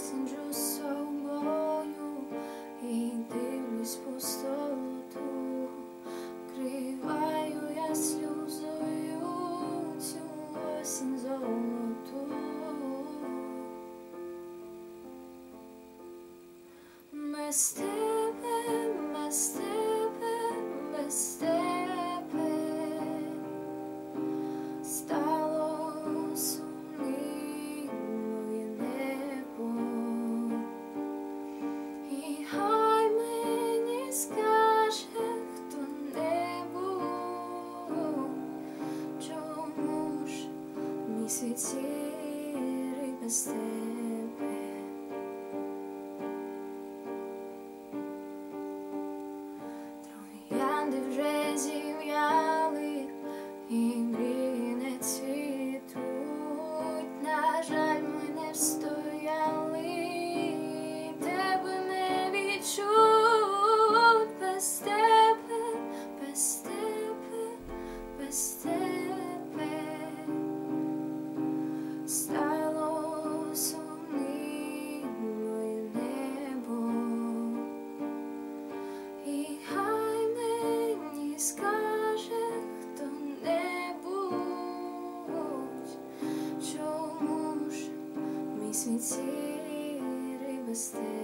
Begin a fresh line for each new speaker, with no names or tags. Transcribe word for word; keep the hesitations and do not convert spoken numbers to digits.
сиджу з собою і дивлюсь пустоту, криваю я сльозою цю осінь золоту. Без тебе, без тебе, без тебе стало сумним моє небо, і хай мені скаже хто-небудь, чому ж місяці без тебе. Троянди вже зів'яли і мрії не цвітуть, на жаль, ми не встояли, тебе не відчуть. Без тебе, без тебе, без тебе стало сумним моє небо, і хай мені скаже хто-небудь, чому ж місяці без тебе.